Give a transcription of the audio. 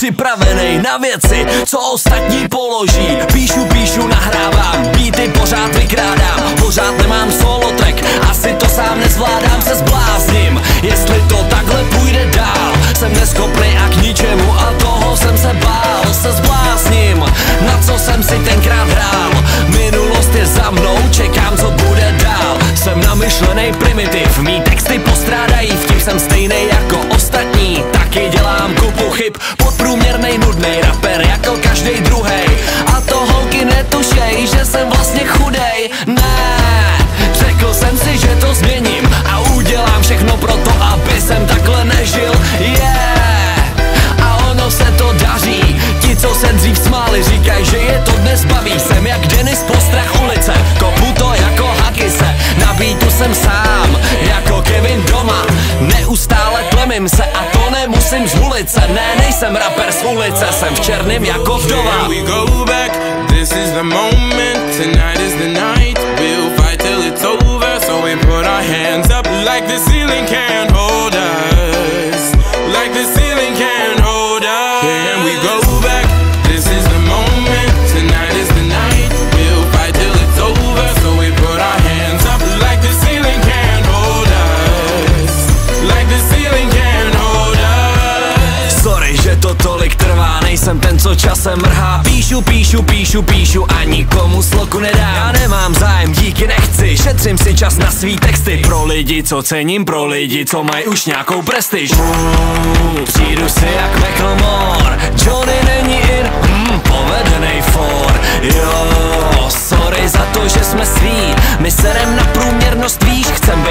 připravenej na věci, co ostatní položí. Píšu, nahrávám, beaty pořád vykrádám, pořád nemám solo track, asi to sám nezvládám, se zblázním, jestli to takhle půjde dál. Jsem neschopný a k ničemu a toho jsem se bál, se zblázním, na co jsem si tenkrát hrál. Minulost je za mnou, čekám, co bude dál. Jsem namyšlenej primitiv, mý texty postrádají vtip, jsem stejnej jako ostatní, taky dělám kupu chyb. Podprůměrnej nudnej rapper jako každej druhej, a to holky netušej, že jsem vlastně chudej. Ne, řekl jsem si, že to změním a udělám všechno pro to, aby jsem takhle nežil. A ono se to daří, ti, co se dřív smáli, říkají, že je to dnes baví. Jsem jak Dennis Postrach ulice, kopu to jako Hakise, na beatu jsem sám, jako Kevin doma. Neustále tlemím se a to nemusím z ulice, ne, nejsem rapper z ulice, jsem v černém jako vdova. Here we go back, this is the moment, tonight is the night, we'll fight till it's over, so we put our hands up like the ceiling can't hold us, like the ceiling can't hold us. Here we go back, this is the moment, tonight is the night, we'll fight till it's over, so we put our hands up like the ceiling can't hold us, like the ceiling can't hold us. Sorry, že to tolik trvá, nejsem ten, co časem mrhá. Píšu a nikomu sloku nedám. Já nemám zájem, díky nechci, šetřím si čas na svý texty. Pro lidi, co cením, pro lidi, co mají už nějakou prestiž. Přijdu si jak Macklemore, Johnny není in, povedenej for. Jo, sorry za to, že jsme svý, my serem na průměrnost, víš, chcem